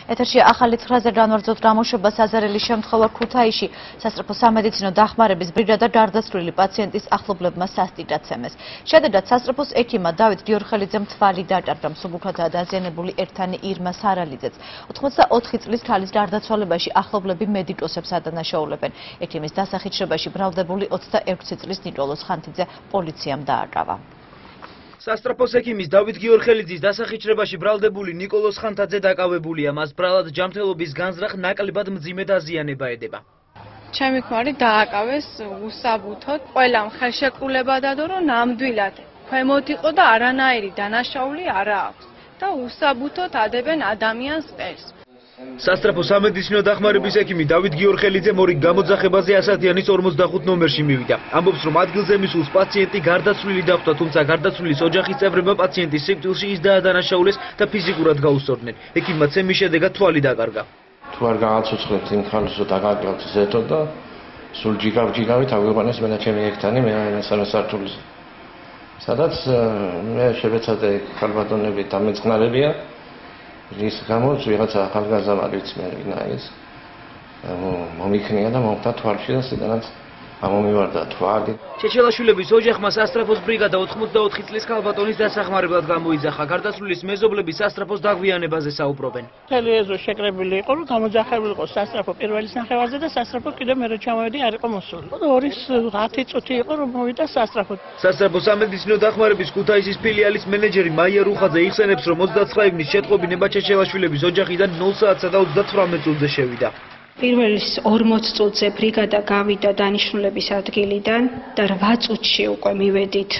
ეთერშია ახალი 9-ზე განვარძოთ გამოშვება საზარელი შემთხვევა ქუთაისში. სასწრაფო სამედიცინო დახმარების ბრიგადა გარდაცვლილი პაციენტის ახლობლებმა სასტიკად ცემეს. შედეგად სასწრაფოს ექიმმა დავით გიორხელიძემ თვალი დაკარგა, მსუბუქადაა დაზიანებული ექთანი ირმა სარალიძეც. 84 წლის ქალის გარდაცვალებაში ახლობლები მედიკოსებს ადანაშაულებენ. ექიმის დასახიჩრებაში ბრალდებული 21 წლის ნიკოლოზ ხანთიძე პოლიციამ დააკავა. სასწრაფოს ექიმის დავით გიორხელიძის დასახიჩრებაში ბრალდებული ნიკოლოზ ხანთაძე დაკავებულია. მას ბრალად ჯანმრთელობის განზრახ ნაკლებად მძიმე დაზიანება ედება. ჩემი ქმარი დააკავეს უსაბუთოდ, ყველამ ხელშეკრულება დადო, რომ ნამდვილად ქვემოთ იყო და არანაირი დანაშაული არა აქვს და უსაბუთოდ ადებენ ადამიანს ყელს. სასწრაფო სამედიცინო დახმარების ექიმი დავით გიორხელიძე ორი გამოძახებაზე 100-იანის 45 ნომერში მივიდა. ამბობს, რომ ადგილზე მისულს პაციენტი გარდაცვლილი დახვდა, თუმცა გარდაცვლილის ოჯახის წევრებმა პაციენტის სიკვდილში ის დაადანაშაულეს და ფიზიკურად გაუსწორდნენ. ექიმმა ცემის შედეგად თვალი დაკარგა. თუ არ გააცოცხლეთ იმ ხალხს დაკარგავთ ზეთო და სულ ჯიგავით აგვიყვანეს მე და ჩემი ექთანი მე მესამე სართულზე. სადაც მე შევეცადე ქალბატონები დამეწყნარებია. რის გამოც ვიღაცა ახალგაზრდაიც მე ვინა ის მომიქნია და მომხდა თვალში და სიდანაც ამომივარდა თვალი. ჩეჩელაშვილების ოჯახმა სასწრაფოს ბრიგადა 84 წლის ქალბატონის დასახმარებლად გამოიძახა. გარდაცვლილის მეზობლები სასწრაფოს დაგვიანებაზე საუბრობენ. მთელი ეზო შეკრებილი იყო, რომ გამოძახებული იყო სასწრაფო პირველი ნახევარზე და სასწრაფო კიდევ მერე ჩამოვედი არ იყო მოსული. 2-10 წუთი იყო, რომ მოვიდა სასწრაფო. სასწრაფო სამედიცინო დახმარების ქუთაისის ფილიალის მენეჯერი მაია რუხაძე იხსენებს, რომ 29 ივნის შეტყობინება ჩეჩელაშვილების ოჯახიდან 0 საათსა და 38 წუთზე შევიდა. პირველ 40 წუთზე ბრიგადა გავიდა დანიშნულების ადგილიდან და 8 წუთში უკვე მივედით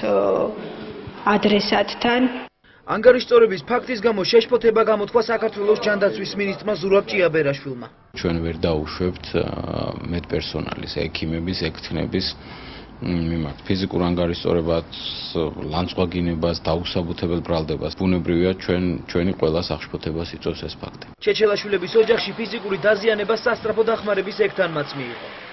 ადრესატთან. ანგარიშწორების ფაქტის გამო შეშფოთება გამოთქვა საქართველოს ჯანდაცვის მინისტრმა ზურაბ ჭიაბერაშვილმა. ჩვენ ვერ დაუშვებთ მედპერსონალის, ექიმების, ექთნების მიმართ ფიზიკურ ანგარიშწორებას, ლანძღვაგინებას, დაუსაბუთებელ ბრალდებას. ბუნებრივია ჩვენი ყველა სახშფოთებას იწვევს ეს ფაქტი. ჩეჩელაშვილების ოჯახში ფიზიკური დაზიანება სასწრაფო დახმარების ექთანმაც მიიღო.